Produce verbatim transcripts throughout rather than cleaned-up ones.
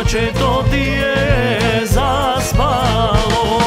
momčeto ti je zaspalo.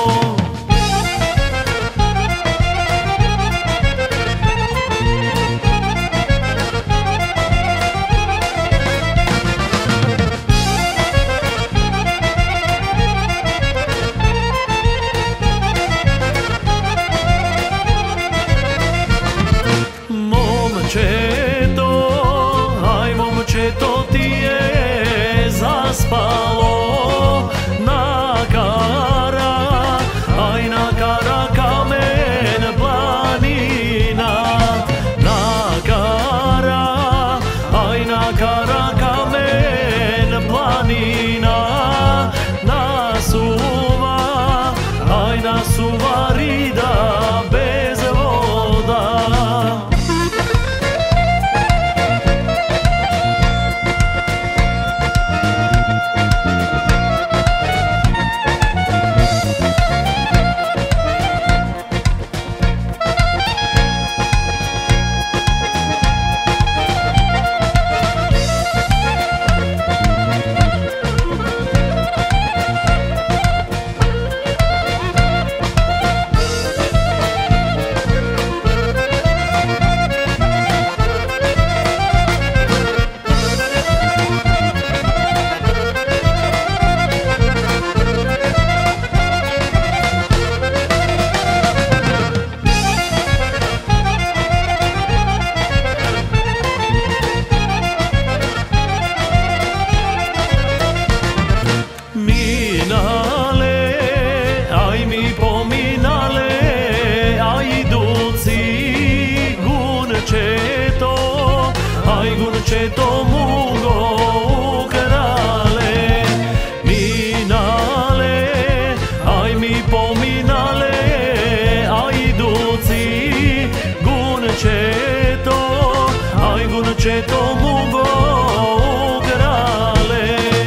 Momčeto, aj momčeto ti je zaspalo. Na kara, aj na kara kamen planina. Na kara, aj na kara kamen planina. Nasuva, aj nasuva rida bez voda. Gunčeto mugo ukrale, minale, aj mi pominale, aj iduci. Gunčeto, aj gunčeto mugo ukrale.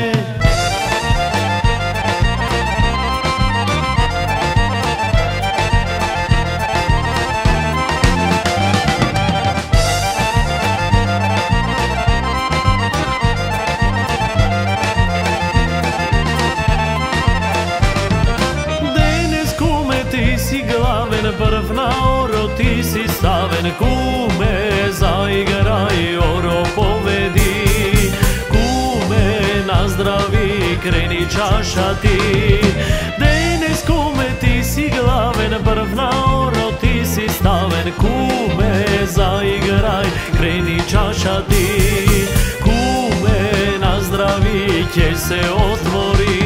Prv na oro ti si staven, kume zaigraj, oro povedi. Kume nazdravi, kreni čaša ti. Denes kume ti si glaven, prv na oro ti si staven. Kume zaigraj, kreni čaša ti. Kume nazdravi, će se otvori.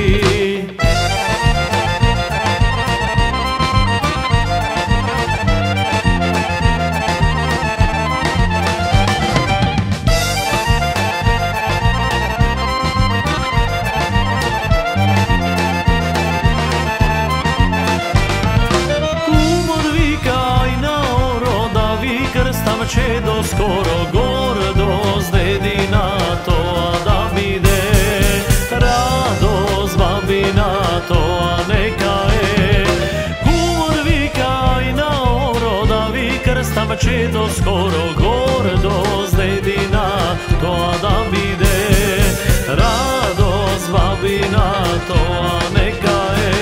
Će do skoro gordost dedina to da vide, radost babina to neka je. Kumor vika i na oro da vi krstam, će do skoro gordost dedina to da vide, radost babina to neka je.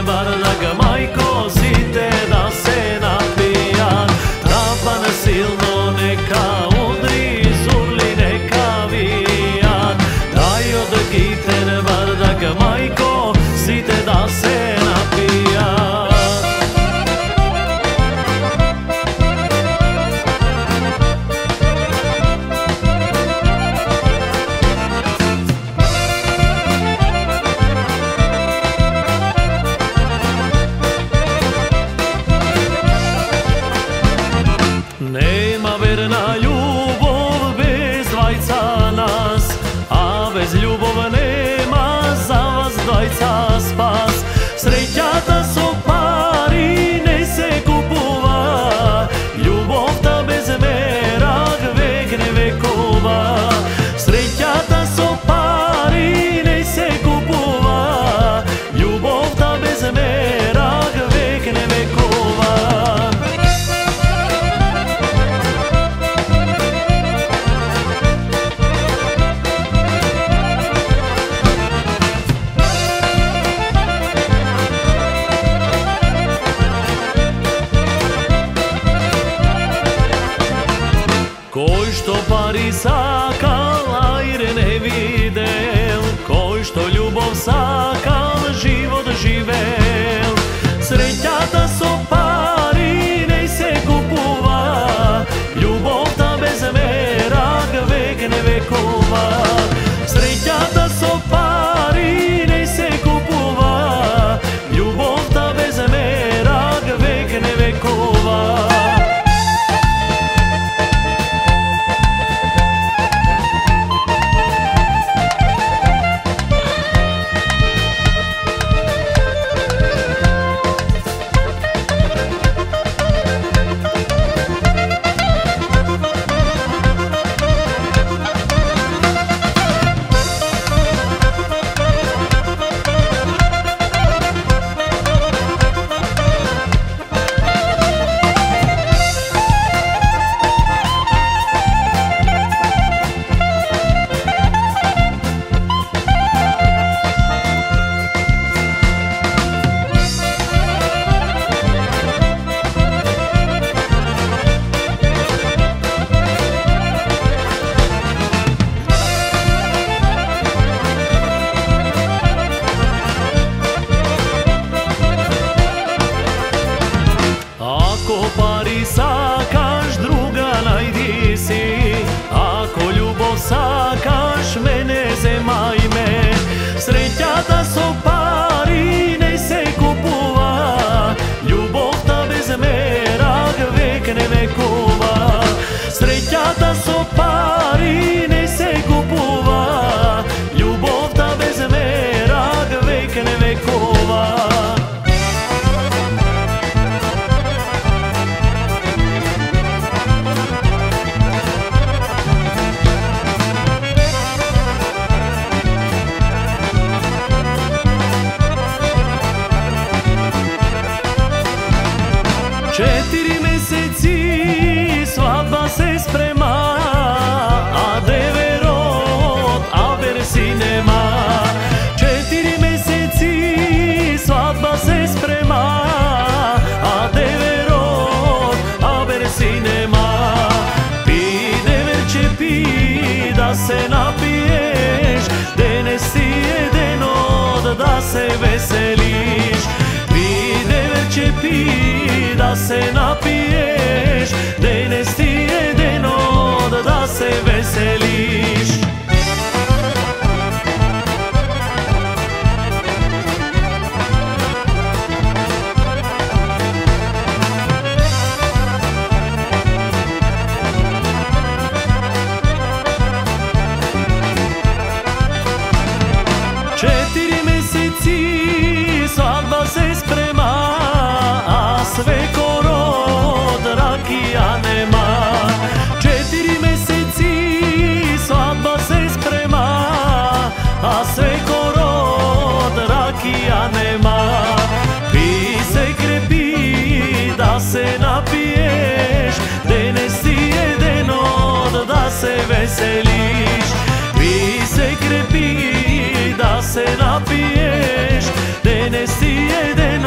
bardak, majko, si te da se napijat. Trapan silno neka udri, zurli neka vijat. Daj od kiten bardak, majko, si te da se napijat. Nema verna ljubov bez dvajca nas, a bez ljubov nema za vas dvajca spas. Srećata so pari, ne se kupува, ljubovta bez merag vek ne vekova. Srećata so pari, ne se kupува, ljubovta bez merag vek ne vekova. Koj što pari sakal, ajre ne videl, koj što ljubov sakal, život živel. Srećata so pari, ne se kupува, ljubovta bez merag vek ne vekova. Srećata so pari, ne se kupува, ljubovta bez merag vek ne vekova. Ako pari sakaš, druga najdi si, ako ljubov sakaš, mene zemaj me. Srećata so pari, ne se kupува, ljubovta bez merag vek ne vekova. Srećata so pari, ne se kupува, ljubovta bez merag vek ne vekova. Četiri meseci svadba se sprema, a deverot, a versi nema. Četiri meseci svadba se sprema, a deverot, a versi nema. Pi deverče pi da se napiješ, danes ti je denot da se veseliš. Pi deverče pi da se napiješ, danes ti je denot da se veseliš. Četiri meseci svadba se sprema, a sve korod rakija nema. Četiri meseci svadba se sprema, a sve korod rakija nema. Pi se krepi da se napiješ, danes ti je denot da se veseliš. Pi se krepi da se napiješ, danes ti je denot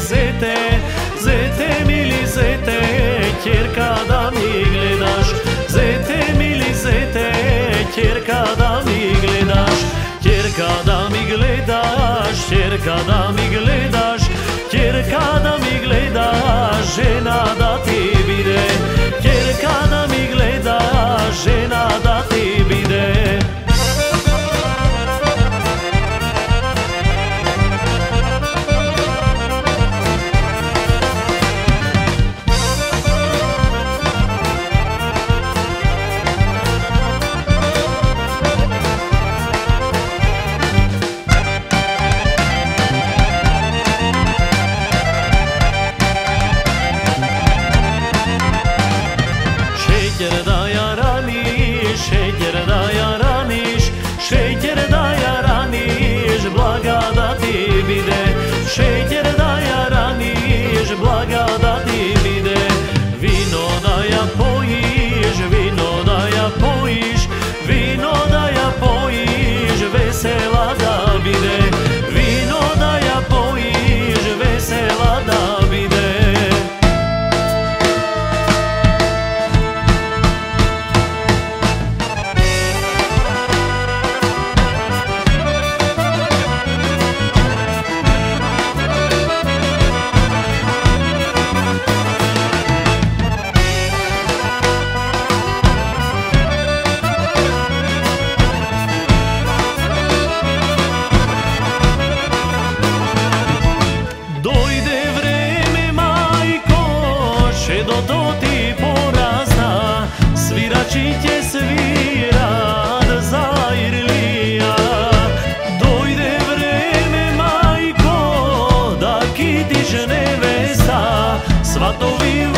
zete, zete mili zete, chiar kada mi gledaš. Zete mili zete, chiar kada mi gledaš. Chiar kada mi gledaš, chiar kada mi gledaš, chiar kada mi gledaš, žena da ti bide. Chiar kada mi gledaš, žena da ti bide. Şeker da yaraniš, šećer da yaraniš, šećer da yaraniš, blaga da ti bide. Šećer da yaraniš, blaga da ti bide. Vino da ja pojiš, vino da ja pojiš, vino da ja pojiš, vesela da bide. Vino da ja pojiš, vesela da bide. Do to ti porazna, svirači će svirat za Irlija. Dojde vreme, majko, da kitiš nevesta, svatovi